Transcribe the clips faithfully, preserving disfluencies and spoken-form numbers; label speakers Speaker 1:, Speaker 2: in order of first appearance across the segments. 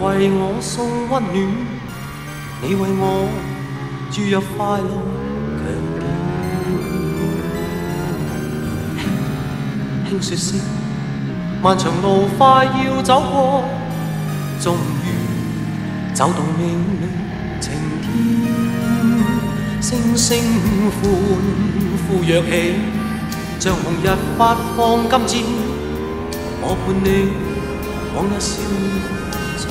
Speaker 1: 为我送温暖，你为我注入快乐强电。轻说声，漫长路快要走过，终于走到命里晴天，星星欢呼跃起，像红日发放金箭。我伴你往日少年重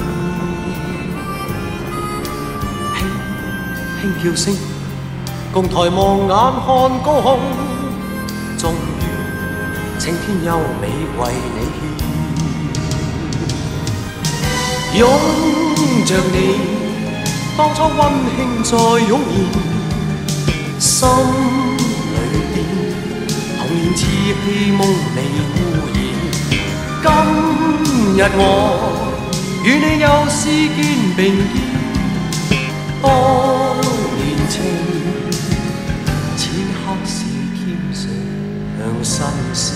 Speaker 1: 现，轻轻叫声，共抬望眼看高空，终于青天优美为你献，拥着你，当初温馨再涌现，心里边童年稚气梦未污染。今日我與你又是肩並肩，當年情，此刻是添上新鮮。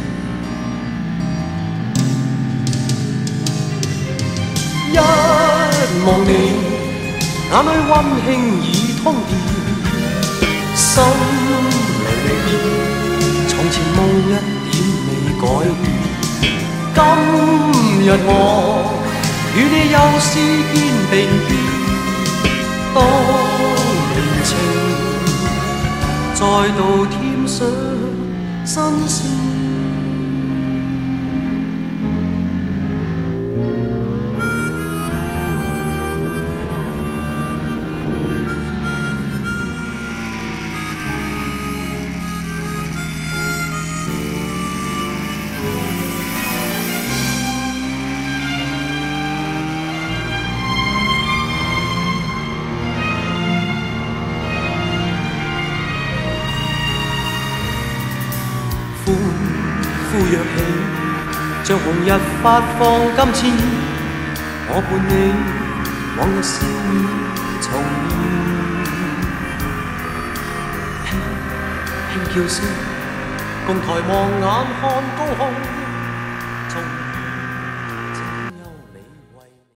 Speaker 1: 一望你，眼裏溫馨已通電，心裏邊從前夢一點未改變。今日我與你又是肩並肩，當年情再度添上新鮮。歡呼躍起，像紅日發放金箭。我伴你往日笑面重現，輕輕叫聲，共抬望眼看高空。